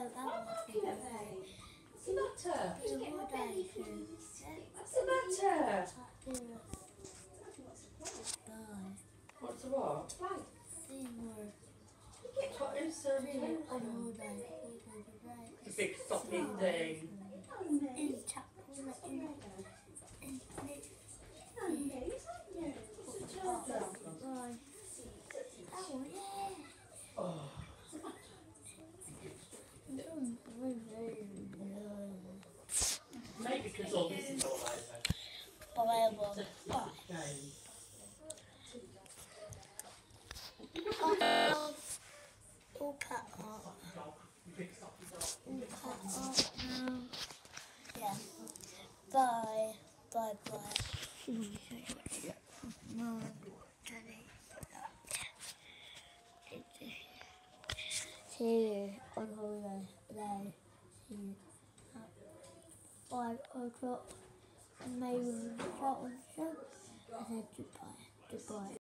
that was the day. What's the matter? The whole day through. What's the matter? Bye. What's the what? Thing where What is thing on holiday. the big stopping thing? In chapel in Bye. Oh yeah. Oh. Maybe because all this is all over. Bye. All cut up. All cut up now. Yeah. Bye. Bye. No. See you on holiday. See you at 5 o'clock. And maybe we'll start on the show. I said goodbye.